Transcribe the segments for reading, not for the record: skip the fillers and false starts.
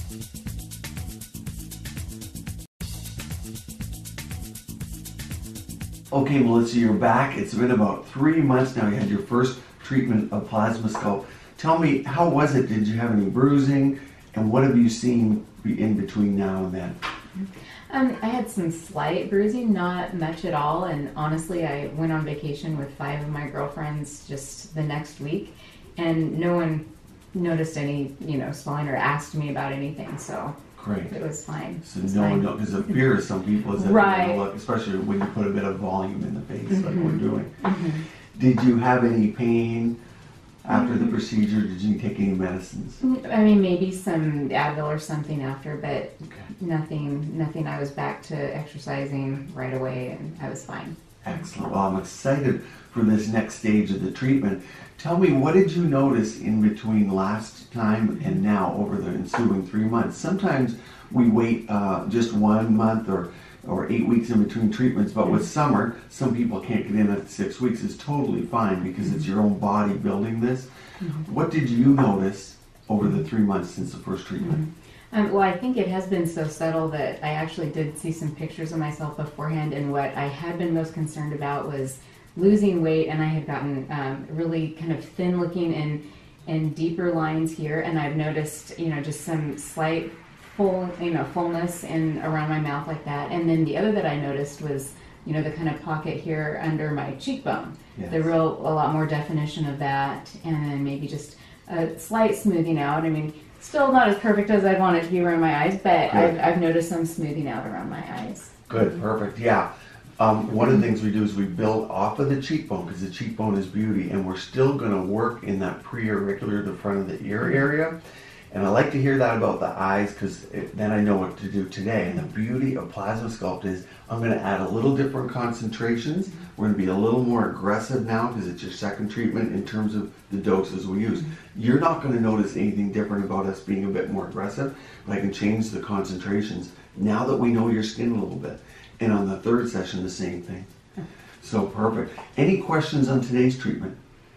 Okay, Melissa, you're back. It's been about 3 months now. You had your first treatment of Plasmasculpt. Tell me, how was it? Did you have any bruising? And what have you seen in between now and then? I had some slight bruising, not much at all. And honestly, I went on vacation with 5 of my girlfriends just the next week, and no one noticed any, swelling or asked me about anything. So great. It was fine. So because the fear of some people is that right. look, especially when you put a bit of volume in the face like we're doing. Did you have any pain after the procedure? Did you take any medicines? I mean, maybe some Advil or something after, but nothing. I was back to exercising right away, and I was fine. Excellent. Well, I'm excited for this next stage of the treatment. Tell me, what did you notice in between last time and now over the ensuing 3 months? Sometimes we wait just 1 month or 8 weeks in between treatments, but with summer, some people can't get in at 6 weeks. It's totally fine because it's your own body building this. What did you notice over the 3 months since the first treatment? Well, I think it has been so subtle that I actually did see some pictures of myself beforehand, and what I had been most concerned about was losing weight, and I had gotten really kind of thin looking and deeper lines here, and I've noticed, just some slight fullness in around my mouth like that. And then the other that I noticed was, the kind of pocket here under my cheekbone. Yes. A lot more definition of that, and then maybe just a slight smoothing out. I mean, still not as perfect as I want it to be around my eyes, but I've noticed some smoothing out around my eyes. Good, perfect, yeah. One of the things we do is we build off of the cheekbone, because the cheekbone is beauty, and we're still going to work in that preauricular, the front of the ear area. And I like to hear that about the eyes, because then I know what to do today. And the beauty of Plasmasculpt is I'm going to add a little different concentrations. We're going to be a little more aggressive now because it's your second treatment in terms of the doses we use. You're not going to notice anything different about us being a bit more aggressive, but I can change the concentrations now that we know your skin a little bit. And on the third session, the same thing. So perfect. Any questions on today's treatment?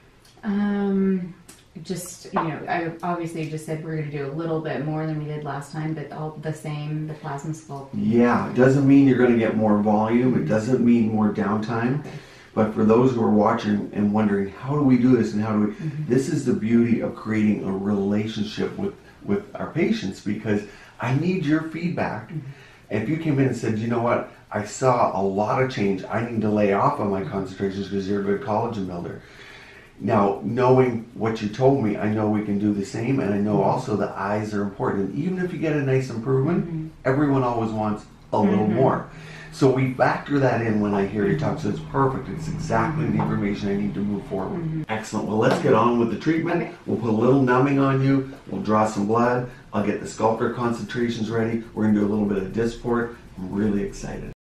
I obviously just said we're going to do a little bit more than we did last time, but all the same, the Plasmasculpt. Yeah, it doesn't mean you're going to get more volume. It doesn't mean more downtime. Okay. But for those who are watching and wondering, how do we do this and how do we... This is the beauty of creating a relationship with our patients, because I need your feedback. And if you came in and said, you know what, I saw a lot of change, I need to lay off on my concentrations because you're a good collagen builder. Now, knowing what you told me, I know we can do the same, and I know also the eyes are important. And even if you get a nice improvement, everyone always wants a little more. So we factor that in when I hear you talk, so it's perfect. It's exactly the information I need to move forward. Excellent. Well, let's get on with the treatment. Okay. We'll put a little numbing on you. We'll draw some blood. I'll get the Sculptra concentrations ready. We're going to do a little bit of Dysport. I'm really excited.